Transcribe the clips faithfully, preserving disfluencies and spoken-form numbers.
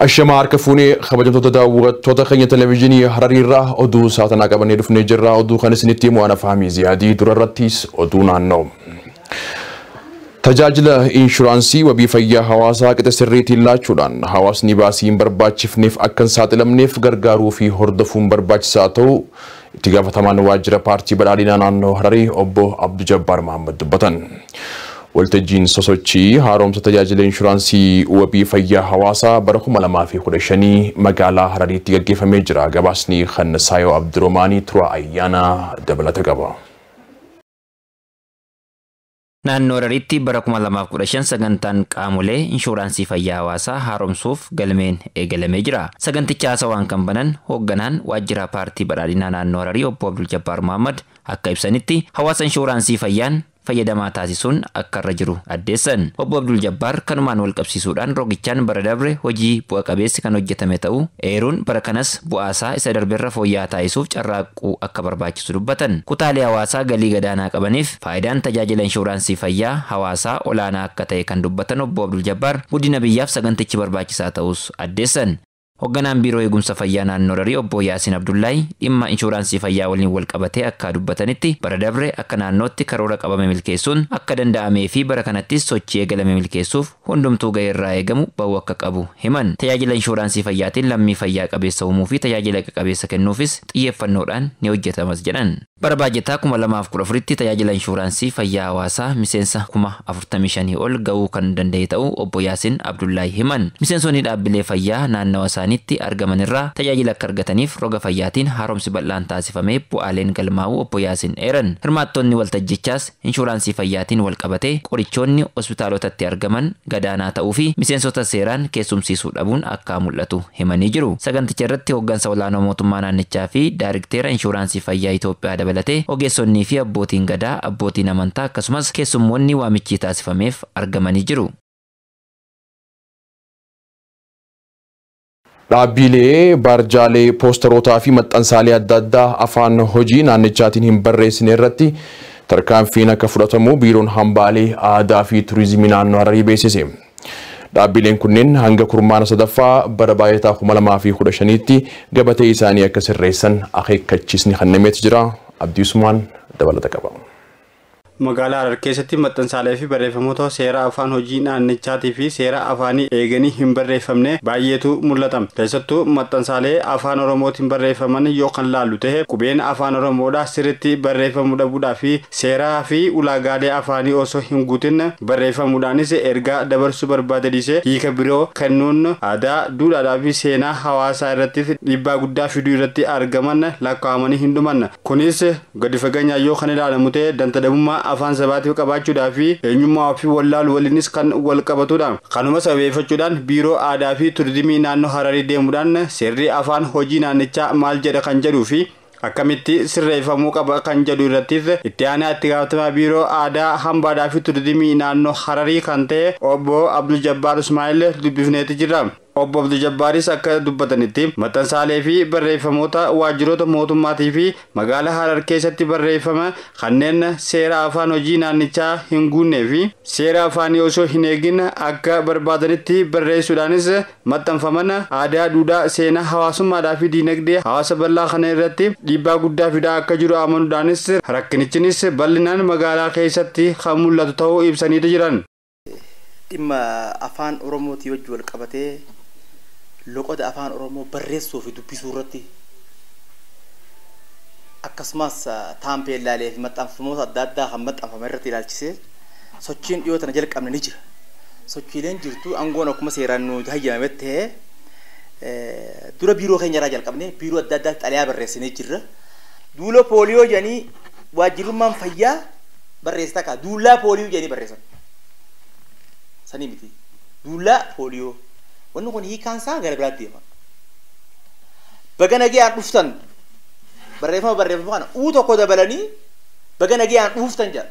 الشمار كفوني خبرت تداوت توتخن تلفزيوني حريرة أدو ساعتنا قبل ندف نجرة أدو خنس نتيم وأنا فهمي زيادي دررتيس أدونا النوم تجاجل إنشورانسي وبيفيا حواسا كتسريتي لا شولان حواس نباسين برباچ فنيف أكن ساتلم نيف غرغارو في هردفون برباچ ساتو اتقاف تمان واجرة بارتي برالينا نانو حراري أبو عبد الجبار محمد بطن والتجين سوسوچي هاروم ستجاجل إنشورانسي وبيفيا حواسا برخو ملما في خودشاني مقالا حراري تيغيف مجرى غباسني خن سايو عبد الرحماني تروا أيانا دبلت غبا naannoo Hararitti bara kuma lamaaf kudha shan sagantaan qaamolee inshuraansii fayyaa hawaasaa haaromsuuf galmeen eegalamee jira. Saganticha haasawaan kan banan hoogganaan waajjira paartii badhaadhinaa naannoo Hararii obbo Abdul Jabbaar Muhammad akka ibsanitti hawaasa inshuraansii fayyaan fayyadamaa taasisuun akka irra jiru addeessan. Obbo Abdul Jabbaar kanumaan wal qabsiisuudhaan roogichaan bara dabre hojii bu'a qabeessi kan hojjetame ta'uu eeruun bara kanas bu'aasaa isa darbeerra fooyya'aa taasisuuf carraaqquu akka barbaachisu dubbatan. Kutaalee hawaasaa galii gadaanaa qabaniif faayidaan tajaajila inshuraansii fayyaa hawaasaa olaanaa akka ta'e kan dubbatan obbo Abdul Jabbaar guddina biyyaaf sagantichi barbaachisaa ta'us addeessan. Hoogganaan biiroo eegumsa fayyaa naannoo Hararii obbo Yaasin Abdullaahi dhimma inshuraansii fayyaa waliin wal qabatee akka dubbatanitti bara dabre akka naannootti karoora qabame milkeessuun akka danda'amee fi bara kanattis sochii eegalame milkeessuuf hundumtuu gahee irraa eegamu bahuu akka qabu himan. Tajaajila inshuraansii fayyaatiin lammii fayyaa qabeessa uumuu fi tajaajila qabeessa kennuufis xiyyeeffannoodhaan ni hojjetamas jedhan. Bara baajetaa kuma lamaaf kudha afuritti tajaajila inshuraansii fayyaa hawaasaa miseensa kuma afurtamii shanii ol gahuu kan danda'e ta'uu obbo Yaasin Abdullaahi himan. Miseensonni dhaabbilee fayyaa naannawa isaaniitti argaman irraa tajaajila akka argataniif roga fayyaatiin haaromsi bal'aan taasifamee bu'aaleen galmaa'uu obbo Yaasin eeran. Hirmaattonni waltajjichaas inshuraansii fayyaatiin wal qabatee qorichoonni hospitaalotatti argaman gadaanaa ta'uu fi miseensota seeraan keessumsiisuu dhabuun akka mul'atu himanii jiru. Saganticha irratti hooggansa olaanoo mootummaa naannichaa fi daayirikteera inshuraansii fayyaa Itoophiyaa dabalatee ogeessonnii fi abbootiin gadaa, abbootiin amantaa akkasumas keessummoonni waamichi taasifameef argamanii jiru. Dhaabbilee barjaalee poosteroota fi maxxansaalee adda addaa afaan hojii naannichaatiin hin barreessine irratti tarkaanfiin akka fudhatamu biiroon hambaalee aadaa fi turizimii naannoo Hararii beeksise. Dhaabbileen kunneen hanga kurmaana sadaffaa bara baajetaa kuma lamaa fi kudha shaniitti gabatee isaanii akka sirreessan akeekkachiisni kennameet jira. Abdii Usmaan dabalata qaba. Magaalaa Harar keessatti maxxansaalee fi barreeffamoota seera afaan hojii naannichaatii fi seera afaanii eeganii hin barreeffamne baay'eetu mul'ata. Keessattuu maxxansaalee afaan Oromootiin barreeffaman yoo kan laallu ta'e qubeen afaan Oromoodhaa sirriitti barreeffamuu dhabuudhaa fi seeraa fi ulaagaalee afaanii osoo hin guutin barreeffamuudhaanis ergaa dabarsuu barbaade dhiisee hiika biroo kennuun aadaa, duudhaa fi seenaa hawaasaa irratti dhiibbaa guddaa fiduu irratti argaman lakkaa'amanii hin dhuman. Kunis gadi fageenyaan yoo kan ilaalamu ta'e dantadabummaa afaan sabaatiif qabaachuudhaa fi eenyummaa fi wallaalu waliinis kan wal qabatudha. Kanuma sababeeffachuudhaan biiroo aadaa fi turizimii naannoo Hararii deemuudhaan seerri afaan hojii naannichaa maal jedha kan jedhuu fi akkamitti sirreeffamuu qaba kan jedhu irrattis itti aanaa itti gaafatamaa biiroo aadaa hambaadaa fi turizimii naannoo Hararii kan ta'e obbo Abdul Jabbaar Ismaa'il dubbifneeti jira. Obbo Abdul Jabbaaris akka dubbatanitti maxxansaalee fi barreeffamoota waajjiroota mootummaatii fi magaalaa Harar keessatti barreeffama kanneen seera afaan hojii naannichaa hin guunnee fi seera afaanii osoo hin eegin akka barbaadanitti barreessuudhaanis maxxanfaman aadaa, duudhaa, seenaa, hawaasummaadhaa fi diinagdee hawaasa bal'aa kana irratti dhiibbaa guddaa fidaa akka jiru amanuudhaanis rakkinichinis bal'inaan magaalaa keessatti kan mul'atu ta'uu ibsaniitu jiran. Dhimma afaan Oromootii wajji wal qabatee loqoda afaan Oromoo barreessuu fi dubbisuu irratti akkasumas taampeellaalee fi maxxanfamoota adda addaa kan maxxanfame irratti ilaalchisee sochiin dhiyoo tana jalqabne ni jira. Sochiileen jirtu aangoon akkuma seeraan nu hayyamametti ta'ee dura biiroo keenya irraa jalqabne biiroo adda addaa xalayaa barreessinee jirra. Duula pooliyoo jedhanii waajjirummaan fayyaa barreessitaa kaa duulaa pooliyoo jedhanii barreessan. Sanii miti. Duulaa pooliyoo. Wanni kun hiikaan isaa gara biraatti deema. Baga nagayaan dhuftan barreeffama barreeffama kana uu tokko dabalanii baga nagayaan dhuftan jedha.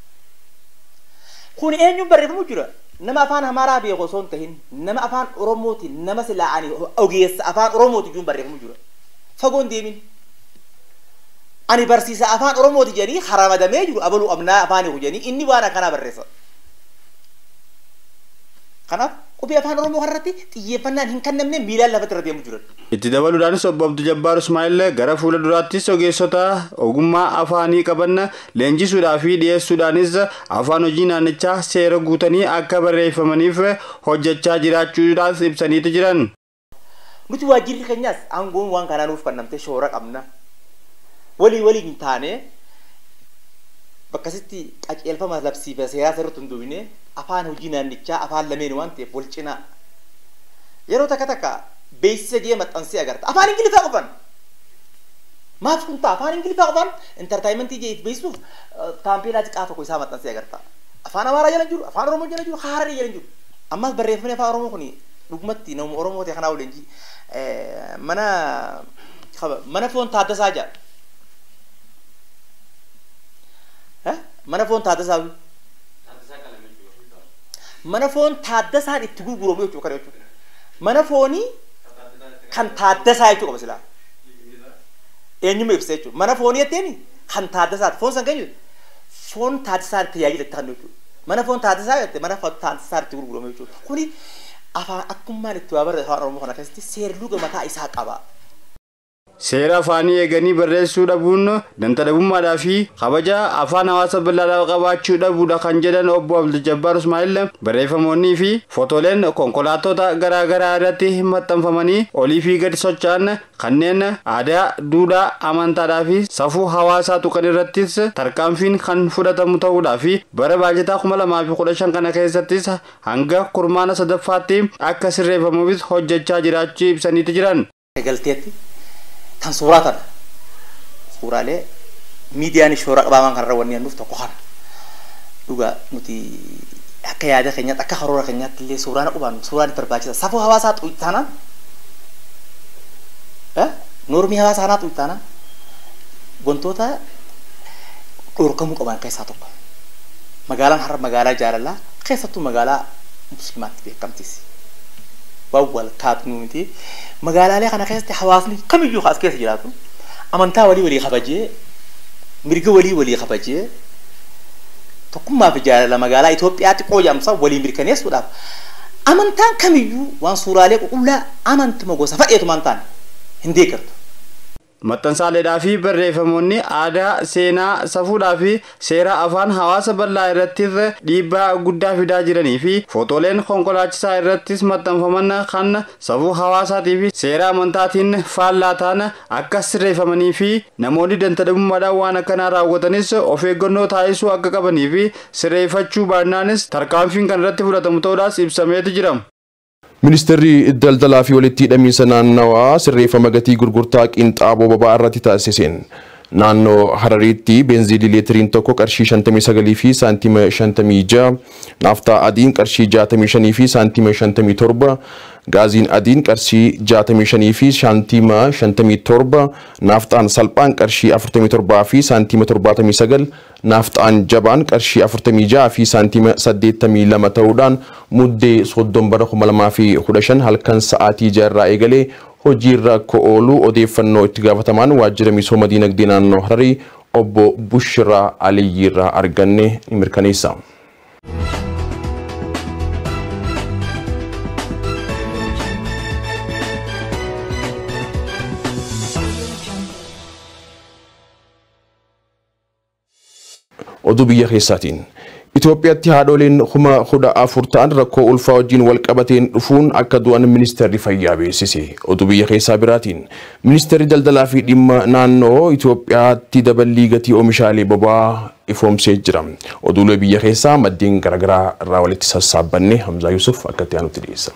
Kun eenyuun barreeffamu jira? Nama afaan Amaaraa beeku osoo hin tahin nama afaan Oromootiin nama silaa'anii ogeessa afaan Oromootiin iyyuu barreeffamu jira. Fagoon deemin. Ani barsiisa afaan Oromooti jedhanii haramadamee jiru abaluu abnaa afaanii jedhanii inni waan akkanaa barreessa. Kanaaf qubee afaan oromoo kanarratti xiyyeeffannaan hin kennamne miilaan lafatti irra deemu jiran. Itti dabaluudhaanis obbo Abduu Jabbaar Ismaa'il gara fuula duraattis ogeessota ogummaa afaanii qaban leenjisuudhaa fi dhiyeessuudhaanis afaan hojii naannichaa seera guutanii akka barreeffamaniif hojjechaa jiraachuudhaas ibsaniitu jiran. Nuti waajjirri keenyaas aangoon waan kanaa nuuf kennamtee shoora qabna. Walii waliin hin taane bakkasitti qajeelfama labsii fi seeraa sirriitti hin dubbine afaan hojii naannichaa afaan lameen waan ta'eef wal cinaa yeroo takka takka beeksisa jee maxxansee agarta afaan ingiliffaa qofan maaf kun ta'a afaan ingiliffaa qofan intartaayimentii jee beeksisuuf taampeelaa xiqqaa tokko isaa maxxansee agarta afaan amaaraa jala jiru afaan oromoo jala jiru hararii jala jiru ammas barreeffamni afaan oromoo kun dhugumatti nama oromoo ta'e kanaa waliin mana mana foon taaddasaa jaa mana foon taaddasaa mana foon taaddasaan itti gurguramu jechuudha kan jechuudha mana foonii kan taaddasaa jechuudha qaba silaa eenyuma ibsa jechuudha mana foonii jetteeni kan taaddasaati foon san keenyu foon taaddasaan tajaajila itti kennu jechuudha mana foon taaddasaa jette mana foon taaddasaan itti gurguramu jechuudha kuni afaan akkumaan itti waa barreessa afaan oromoo kana keessatti seerluga mataa isaa qaba. Seera afaanii eeganii barreessuu dhabuun danta dhabummaadhaa fi kabaja afaan hawaasa bal'aadhaa qabaachuu dhabuudha kan jedhan obbo Abduu Jabbaar Ismaa'il barreeffamoonnii fi fotooleen konkolaattota garaa garaa irratti maxxanfamanii olii fi gadi socho'an kanneen aadaa, duudhaa, amantaadhaa fi safuu hawaasaa tuqan irrattis tarkaanfiin kan fudhatamu ta'uudhaa fi bara baajataa kuma lamaa fi kudha shan kana keessattis hanga kurmaana sadaffaatti akka sirreeffamuufis hojjechaa jiraachuu ibsaniitu jiran. Tan suuraa kana suuraalee miidiyaan shoora qabaaman kanarra wanni nuuf tokko kana dhugaa nuti akka yaada keenyaatti akka karoora keenyaatti illee suuraan qubaanu suuraan barbaachisa safuu hawaasaa xu'itaana eh normii hawaasaa naa xu'itaana wantoota dhorkamuu qaban keessaa tokko magaalaan har'a magaalaa jaalalaa keessattuu magaalaa musliimaatti beekamtiisi. Wawwal kaatnuuti magaalaalee kana keessatti hawaasni kamiyyuu as keessa jiraatu amantaa walii walii kabajee mirga walii walii kabajee tokkummaa fi jaalala magaalaa Itoophiyaatti qooyamsa walii mirkaneessuudhaaf amantaan kamiyyuu waan suuraalee qulqullaa amantuma gosa fadheetu amantaan hin deeggartu. Maxxansaaleedhaa fi barreeffamoonni aadaa, seenaa, safuudhaa fi seera afaan hawaasa bal'aa irrattis dhiibbaa guddaa fidaa jiranii fi footooleen konkolaachisaa irrattis maxxanfaman kan safuu hawaasaatii fi seera amantaatiin faallaa ta'an akka sirreeffamanii fi namoonni danta dhabummaadhaan waan akkanaa raawwatanis of eeggannoo taasisuu akka qabanii fi sirreeffachuu baannaanis tarkaanfiin kan irratti fudhatamu ta'uudhaas ibsameetu jira. Ministeerri daldalaa fi walitti hidhamiinsa naannawaa sirreeffama gatii gurgurtaa qinxaaboo boba'aa irratti taasiseen naannoo Harariitti beenziilii leetiriin tokko qarshii shantamii sagalii fi saantima shantamii ja'a, naaftaa adiin qarshii jaatamii shanii fi saantima shantamii torba, gaaziin adiin qarshii jaatamii shanii fi saantima shantamii torba, naaftaan salphaan qarshii afurtamii torbaa fi saantima torbaatamii sagal, naaftaan jabaan qarshii afurtamii ja'a fi saantima saddeettamii lama ta'uudhaan muddee soddon bara kuma lamaa fi kudha shan halkan sa'aatii jaarraa eegalee hojiirra akka oolu odeeffannoo itti gaafatamaan waajjira misooma diinagdee naannoo Hararii obbo Bushiraa Aliyyiirraa arganne ni mirkaneessa. Oduu biyya keessaatiin Itoophiyaatti haadholeen kuma kudha afur ta'an rakkoo ulfaa wajjin wal qabateen dhufuun akka du'an ministeerri fayyaa beeksise. Oduu biyya keessaa biraatiin ministeerri daldalaa fi dhimma naannoo Itoophiyaatti daballii gatii oomishaalee boba'aa ifoomsee jira. Oduulee biyya keessaa maddeen garaagaraa irraa walitti sassaabbanne Hamzaa Yusuf akka itti aanutti dhiyeessa.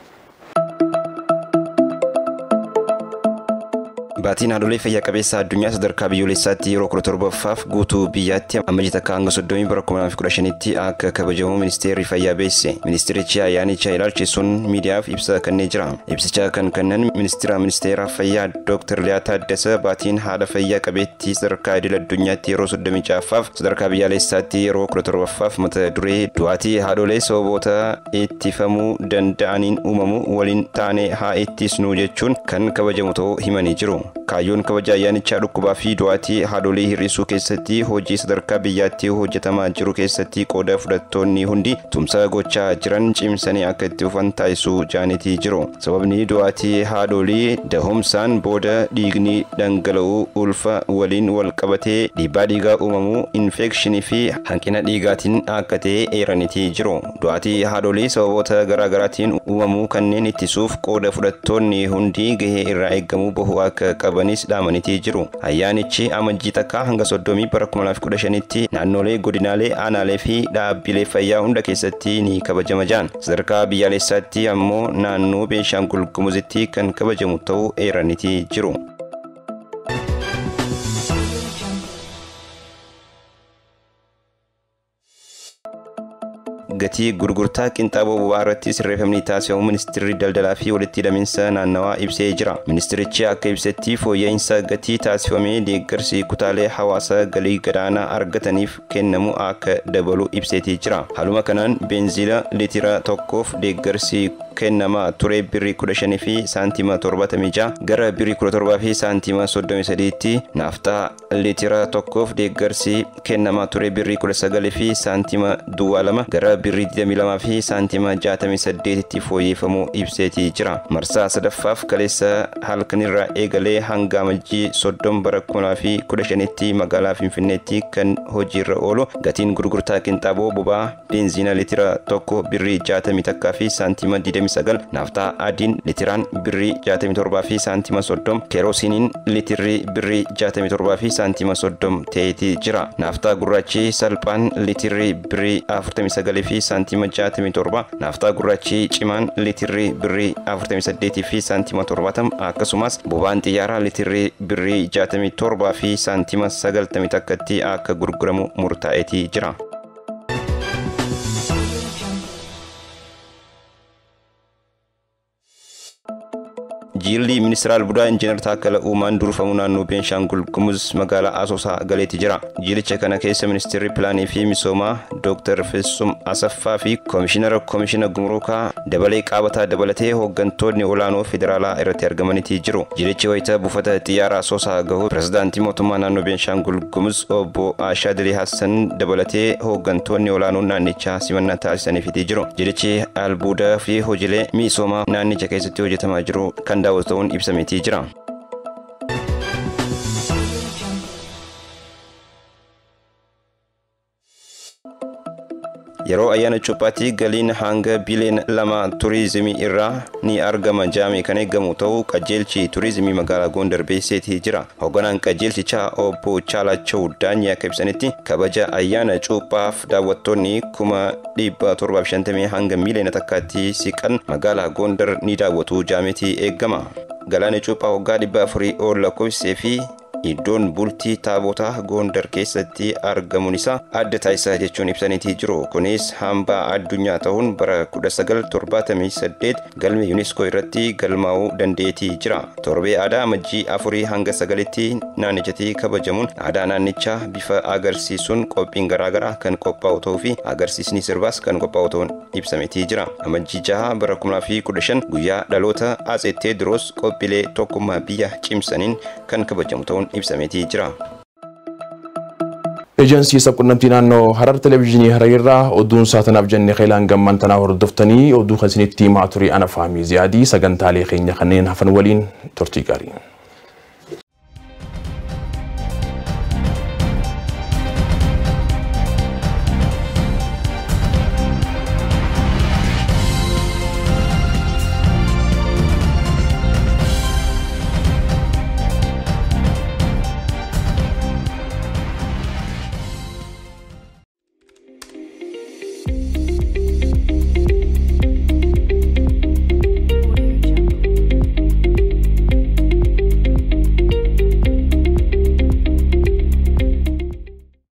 Baatiin haadholee fayyaa qabeessa addunyaa sadarkaa biyyoolessaatti yeroo kudha torbaffaaf guutuu biyyaatti amma jita akka hanga soddomii bara kuma lamaa fi kudha shanitti akka kabajamu ministeerri fayyaa beeksise. Ministeerichi ayyaanicha ilaalchisuun miidiyaaf ibsa kennee jira. Ibsicha kan kennan ministeera ministeera fayyaa Dooktar Liyaa Taaddasa baatiin haadha fayyaa qabeettii sadarkaa idil addunyaatti yeroo soddomii ja'affaaf sadarkaa biyyaalessaatti yeroo kudha torbaffaaf mata duree du'aatii haadholee sababoota ittifamuu danda'aniin uumamu waliin taanee haa ittisnu jechuun kan kabajamu ta'uu himanii jiru. Kaayyoon kabaja ayyaanichaa dhukkubaa fi du'aatii haadholii hir'isuu keessatti hojii sadarkaa biyyaatti hojjetamaa jiru keessatti qooda fudhattoonni hundi tumsa gochaa jiran cimsanii akka itti fufan taasisuu jaanitii jiru. Sababni du'aatii haadholii dahumsaan booda dhiigni dhangala'uu ulfa waliin wal qabatee dhiibbaa dhiigaa uumamuu infekshinii fi hanqina dhiigaatiin akka ta'e eeranitii jiru. Du'aatii haadholii sababoota garaagaraatiin uumamuu kanneen ittisuuf qooda fudhattoonni hundi gahee irraa eegamuu bahuu akka qabanis dhaamanitii jiru. Ayyaanichi amajjii takkaa hanga soddomii bara kuma lamaaf kudha shanitti naannolee godinaalee aanaalee fi dhaabbilee fayyaa hunda keessatti ni kabajama jaan. Sadarkaa biyyaalessaatti ammoo naannoo Beenshaangul Gumuzitti kan kabajamu ta'uu eeranitii jiru. Gatii gurgurtaa qinxaaboo boba'aa irratti sirreeffamni taasifamu ministeerri daldalaa fi walitti hidhaminsa naannawaa ibsee jira. Ministeerichi akka ibsetti fooyya'insa gatii taasifamee deeggarsi kutaalee hawaasaa galii gadaanaa argataniif kennamu akka dabalu ibseetii jira. Haaluma kanaan beenzila litira tokkoof deeggarsi kennama ture birrii kudha shanii fi saantima torbatamii ja'a gara birrii kudha torbaa fi saantima soddomii sadiitti, naaftaa litira tokkoof deeggarsi kennama ture birrii kudha sagalii fi saantima duwwaa lama gara birrii digdamii lamaa fi saantima jaatamii saddeetitti fooyyeffamuu ibseetii jira. Marsaa sadaffaaf kaleessa halkanirraa eegalee hanga amajjii soddom bara kuma lamaa fi kudha shanitti magaalaa Finfinneetti kan hojiirra oolu gatiin gurgurtaa qinxaaboo boba'aa beenzina litira tokko birrii jaatamii takkaa fi saantima digdamii sagal, naaftaa adiin litiraan birrii jaatamii torbaa fi saantima soddom, keeroosiiniin litirri birrii jaatamii torbaa fi saantima soddom ta'eetii jira. Naaftaa gurraachi salphaan litirri birrii afurtamii sagalii fi saantima jaatamii torba, naaftaa gurraachi cimaan litirri birrii afurtamii saddeetii fi saantima torbaatama, akkasumas boba'aan xiyyaaraa litirri birrii jaatamii torbaa fi saantima sagaltamii takkatti akka gurguramu murtaa'eetii jira. Jilli ministeera albuudaa injiinar Taakkala Uumaan durfamu naannoo Beenshaangul Gumuz magaalaa Asoosaa galeetti jira. Jilicha kana keessa ministeerri pilaanii fi misoomaa Dr. Fessum Asaffaa fi koomishinara koomishina gumruukaa dabalee qaabataa dabalatee hooggantoonni olaanoo federaalaa irratti argamanitii jiru. Jilichi wayita buufata xiyyaaraa Asoosaa gahu pirezidaantii mootummaa naannoo Beenshaangul Gumuz obbo Ashaadili Hassan dabalatee hooggantoonni olaanoo naannichaa simannaa taasisaniifitii jiru. Jilichi albuudaa fi hojiilee misoomaa naannicha keessatti hojjetamaa jiru kan daawwatamuun ibsameetii jira. Yeroo ayyaana cuuphaatti galiin hanga biliyoona lama turizimii irraa ni argama jedhamee kan eegamu ta'uu qajeelchi turizimii magaalaa Gondar beeksiseetii jira. Hoogganaan qajeelchichaa obbo Chaalachoo Daanyee akka ibsanitti kabaja ayyaana cuuphaaf daawwattoonni kuma dhibba torbaaf shantamii hanga miliyoona takkaatti siqan magaalaa Gondar ni daawwatu jedhameetii eegama. Galaanni cuuphaa waggaa dhibba afurii ol lakkoofsisee fi iddoon bultii taabotaa Gondar keessatti argamuun isaa adda taasisaa jechuun ibsaniitii jiru. Kunis hambaa addunyaa ta'uun bara kudha sagal torbaatamii saddeet galmee yuuniskoo irratti galmaa'uu dandeetii jira. Torbee aadaa amajjii afurii hanga sagalitti naannichatti kabajamuun aadaa naannichaa bifa agarsiisuun qophiin garaagaraa kan qophaa'u ta'uu fi agarsiisni sirbaas kan qophaa'u ta'uun ibsameetii jira. Amajjii jaha bara kuma lamaa fi kudha shan guyyaa dhaloota Atsee Teediroos qophiilee tokkummaa biyya cimsaniin kan kabajamu ta'uun ibsameetii jira. Ejensi sabqunnamtii naannoo Harar Televizyinii Hararraa oduun saatanaaf jennee qeelaan gamman tanaa hordoftanii oduu kan isinitti himaa ture ana Faamii Ziyaadii sagantaalee keenya kanneen hafan waliin turtii gaarii.